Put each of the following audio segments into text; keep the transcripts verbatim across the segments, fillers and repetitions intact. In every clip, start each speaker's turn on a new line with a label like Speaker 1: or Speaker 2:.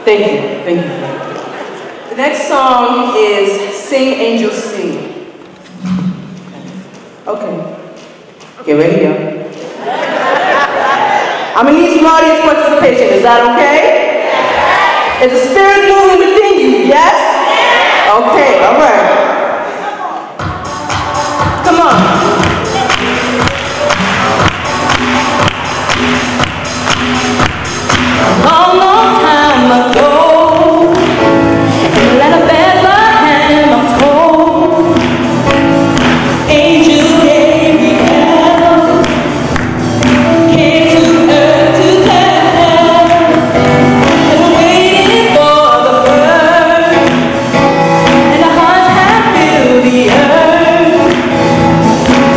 Speaker 1: Thank you, thank you. The next song is Sing Angels Sing. Okay, get ready, y'all. I'm gonna need some audience participation, is that okay? Is the spirit moving within you, yes? Okay, all right. Come on. A long, long time ago, in the land of Bethlehem, I'm told, angel Gabriel came to earth to tell, they were waiting for the birth, and the hearts had filled the earth.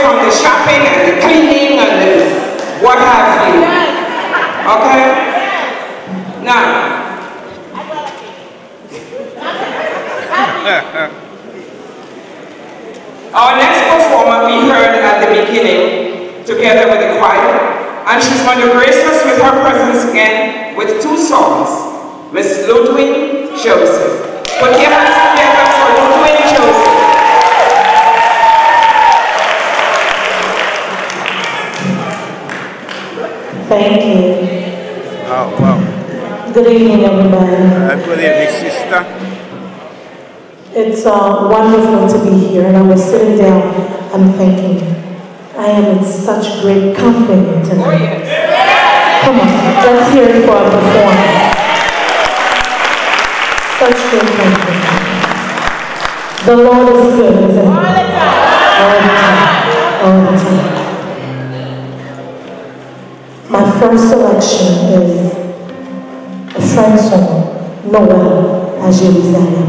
Speaker 2: from the shopping and the cleaning and the what have you. Okay? Now, our next performer we heard at the beginning together with the choir, and she's going to grace us with her presence again with two songs. Miss Ludwig Joseph. Put your hands together for Ludwig Joseph.
Speaker 3: Thank you.
Speaker 4: Oh, wow.
Speaker 3: Good evening, everybody.
Speaker 4: Uh, good evening, sister.
Speaker 3: It's uh, wonderful to be here, and I was sitting down and thinking, I am in such great company tonight.
Speaker 2: Oh, yes.
Speaker 3: Come on, let's hear it for our performance. Such great company. The Lord is good, isn't he? All the time. All the time. All the time. My first selection is a French song, Noël à Jérusalem.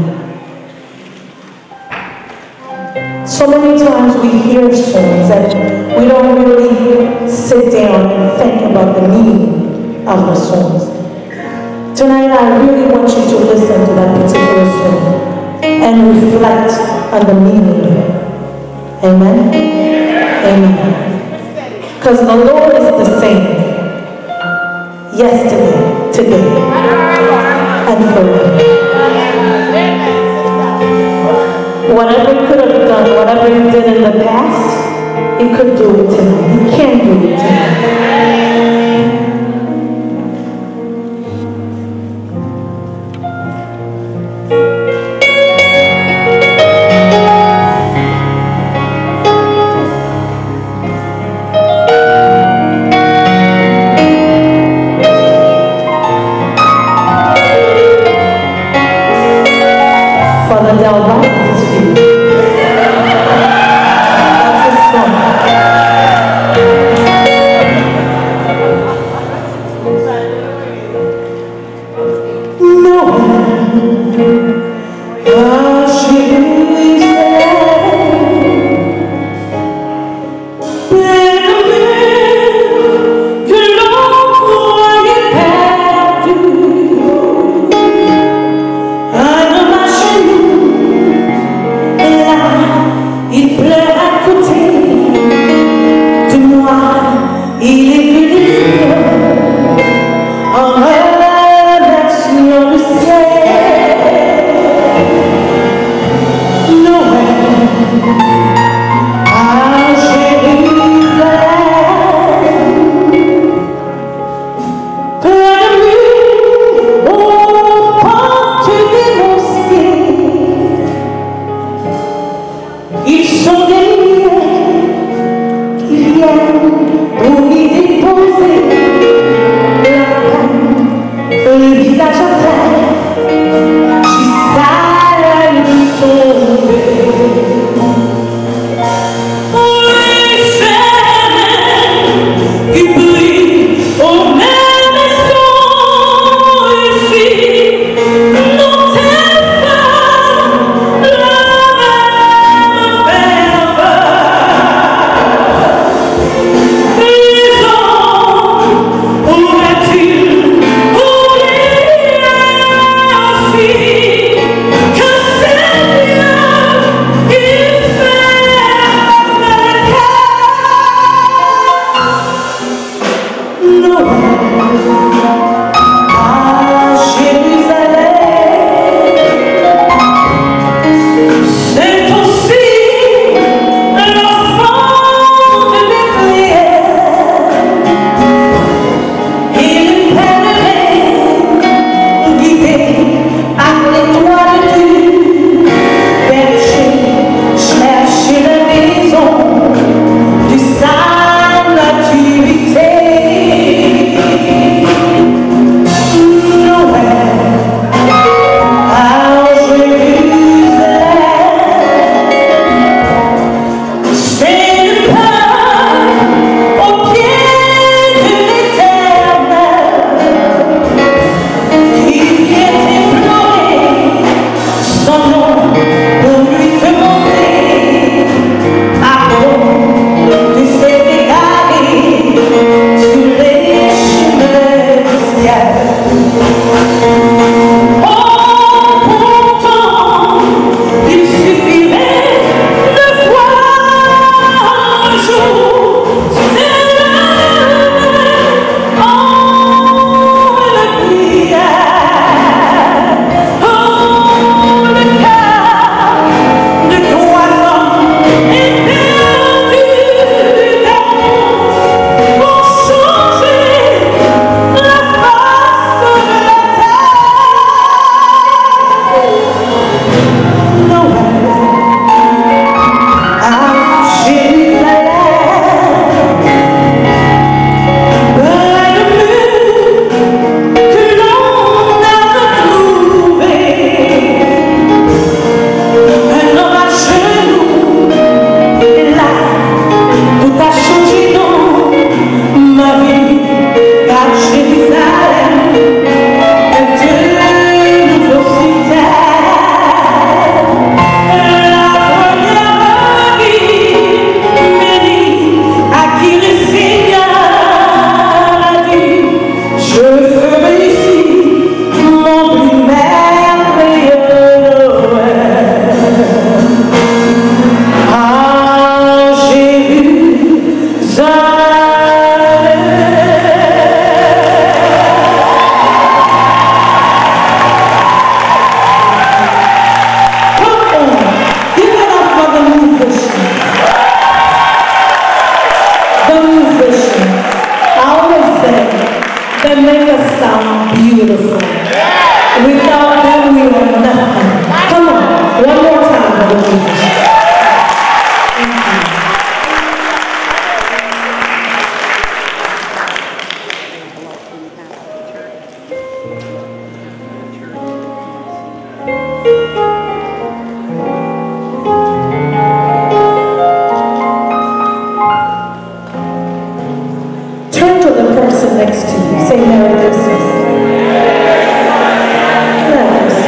Speaker 3: So many times we hear songs and we don't really sit down and think about the meaning of the songs. Tonight I really want you to listen to that particular song and reflect on the meaning of it. Amen? Amen. Because the Lord is the same yesterday, today, and forever. Whatever he could have done, whatever he did in the past, he could do it tonight. He can do it tonight. Father Delva, this is for you. That's his song. beautiful. Without them, we are nothing. Come on, one more time for the musicians. Thank you. Turn to the person next to you. Say Merry Christmas. Merry Christmas.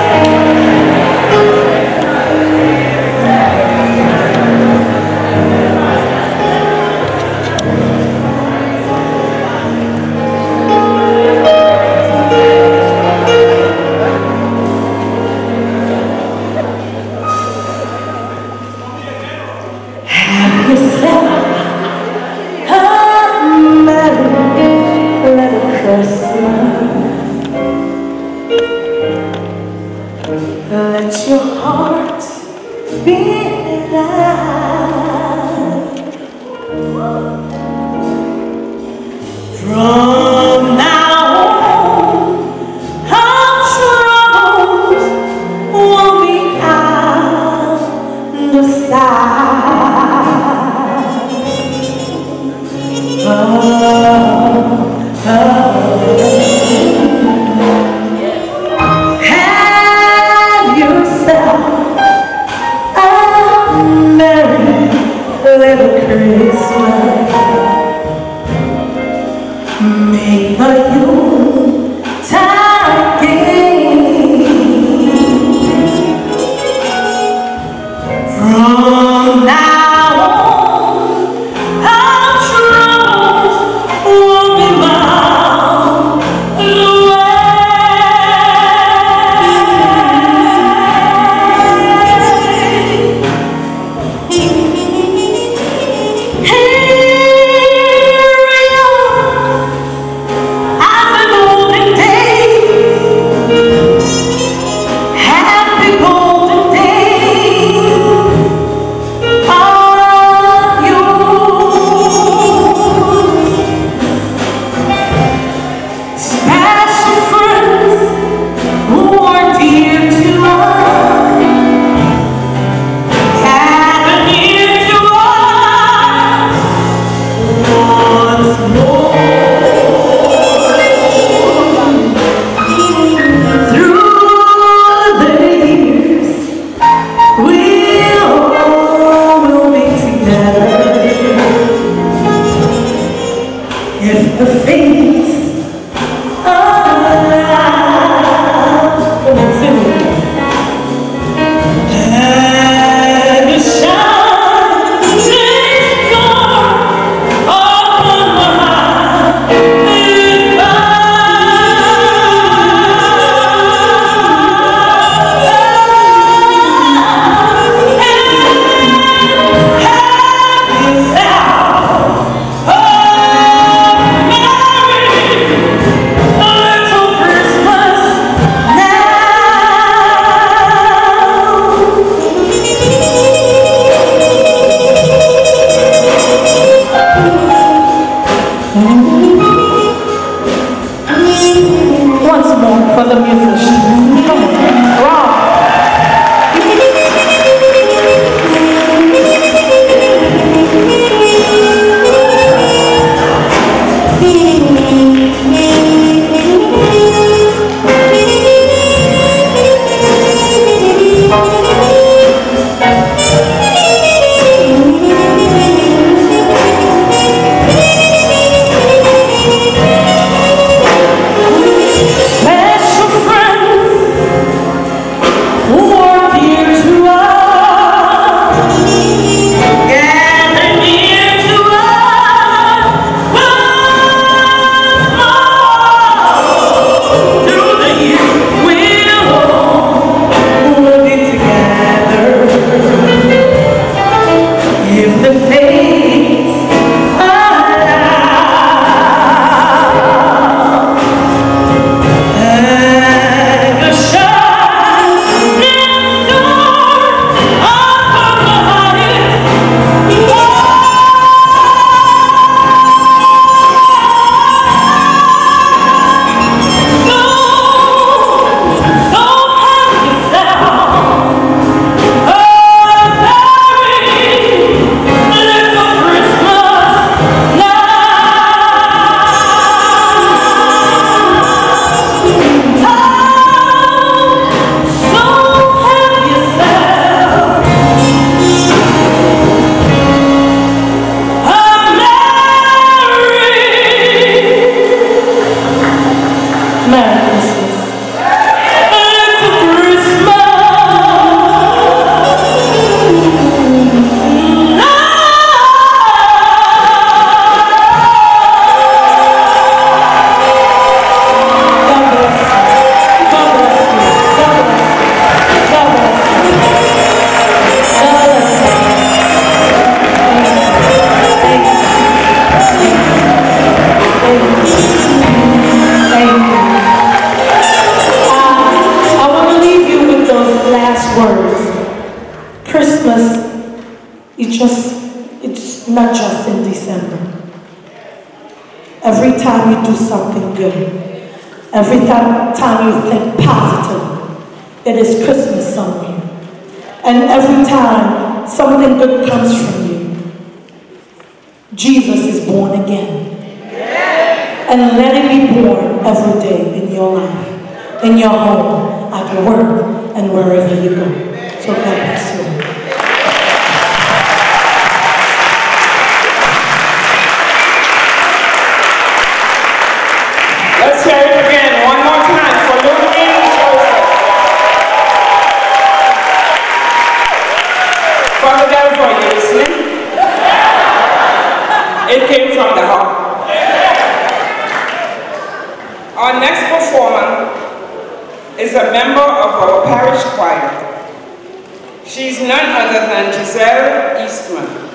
Speaker 3: Have yourself a merry little Christmas. Let your heart be light. From now on, our troubles will be out the side. Oh, oh. Have yourself a merry little Christmas. Make the Yuletide gay. From now on, our troubles won't be miles away. If the fates allow, come on, sing it. And the shining star upon my heart is it's not just in December. Every time you do something good, every time, time you think positively, it is Christmas somewhere. And every time something good comes from you, Jesus is born again. And let it be born every day in your life, in your home, at work, and wherever you go. So God bless you.
Speaker 2: Let's hear it again, one more time for Ludwig Joseph. Father Delphine, are you listening? It came from the heart. Our next performer is a member of our parish choir. She's none other than Giselle Eastman.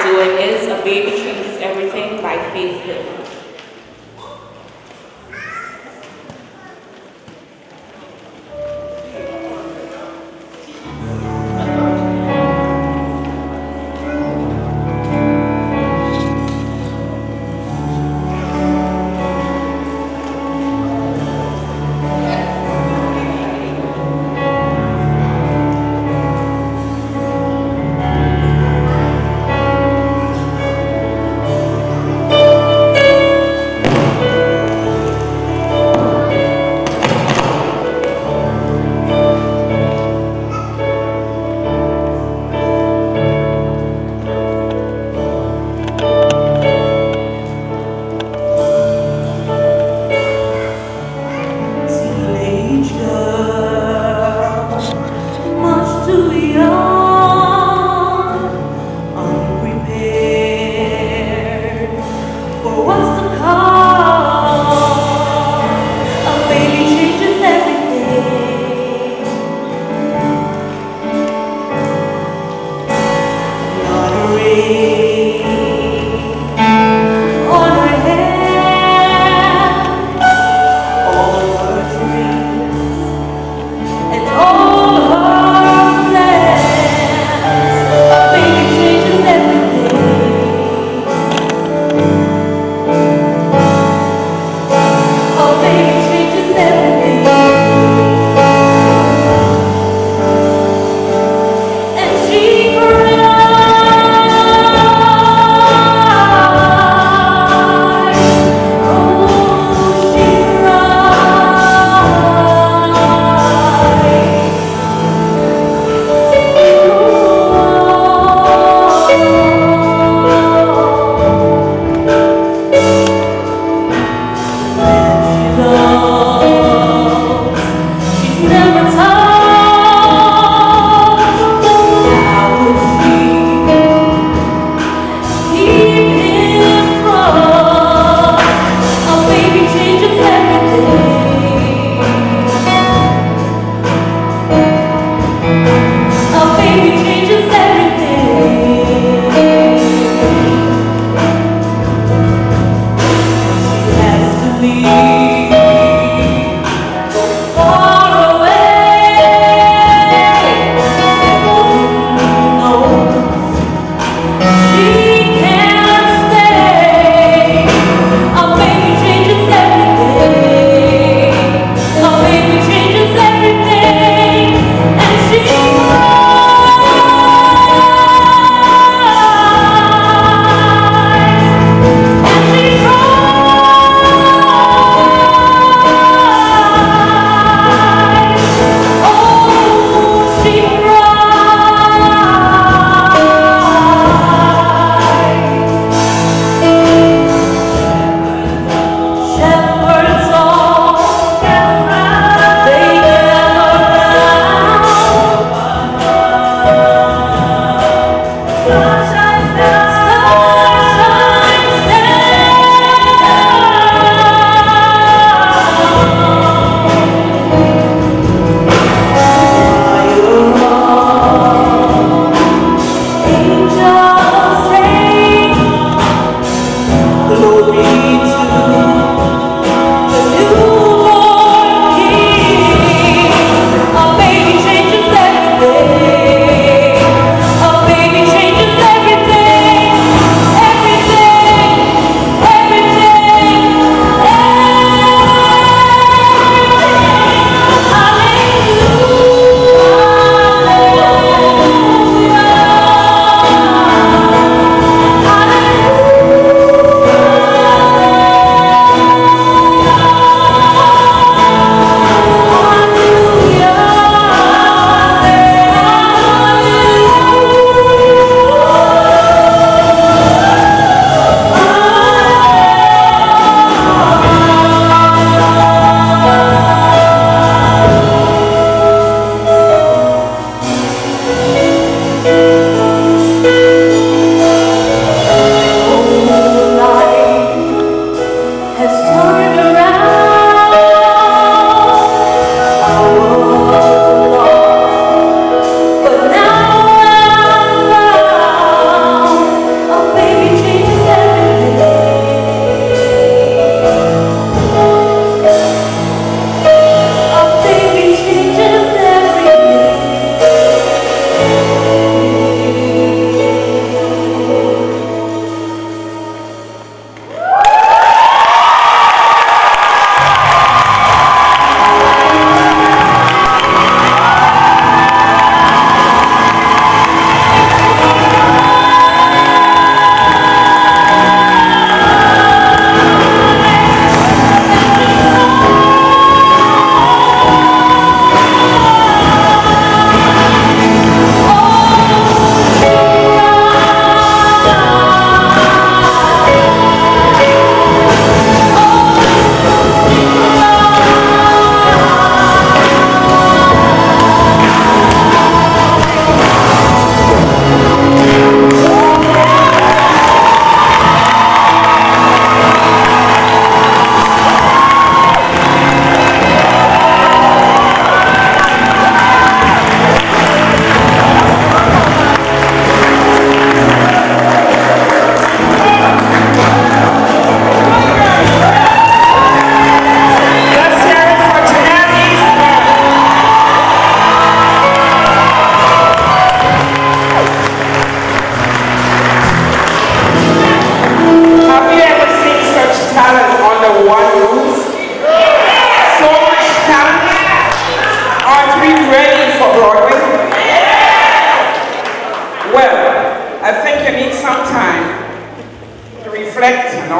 Speaker 5: doing is A Baby Changes Everything by Faith Hill.
Speaker 6: Thank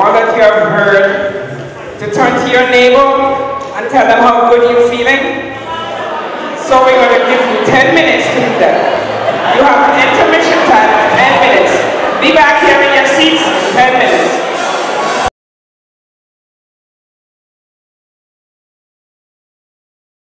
Speaker 2: all that you have heard, to turn to your neighbor and tell them how good you're feeling. So we're going to give you ten minutes to do that. You have an intermission time of ten minutes. Be back here in your seats in ten minutes.